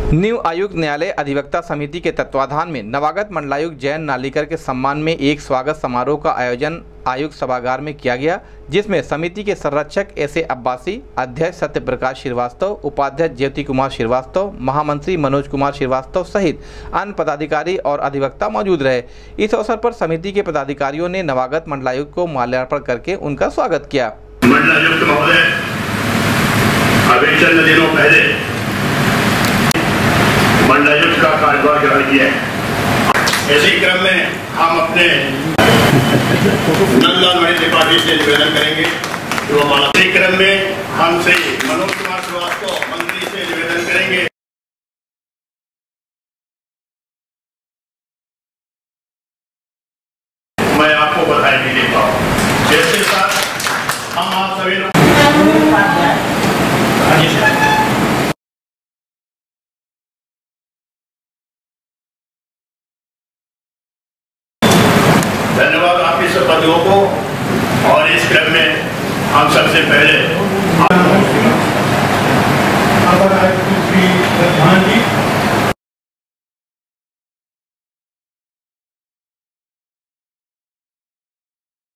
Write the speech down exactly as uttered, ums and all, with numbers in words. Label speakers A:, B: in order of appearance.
A: New आयुक्त न्यायालय अधिवक्ता समिति के तत्वाधान में नवागत मंडलायुक्त जयंत नार्लिकर के सम्मान में एक स्वागत समारोह का आयोजन आयुक्त सभागार में किया गया, जिसमें समिति के संरक्षक एस ए अब्बासी, अध्यक्ष सत्य प्रकाश श्रीवास्तव, उपाध्यक्ष ज्योति कुमार श्रीवास्तव, महामंत्री मनोज कुमार श्रीवास्तव सहित अन्य पदाधिकारी और अधिवक्ता मौजूद रहे। इस अवसर पर समिति के पदाधिकारियों ने नवागत मंडलायुक्त को माल्यार्पण करके उनका स्वागत किया।
B: मंडलायुक्त महोदय, अभी चंद दिनों पहले मंडलायुक्त का कार्यभार ग्रहण किया है। इसी क्रम में हम अपने नंदलाल मणि त्रिपाठी से निवेदन करेंगे। इसी क्रम में हमसे मनोज कुमार श्रीवास्तव मंत्री से निवेदन करेंगे। मैं आपको बधाई भी देता हूँ। इसके साथ हम आप सभी लोग धन्यवाद आपके सब बंधुओं को। और इस क्रम में हम सबसे पहले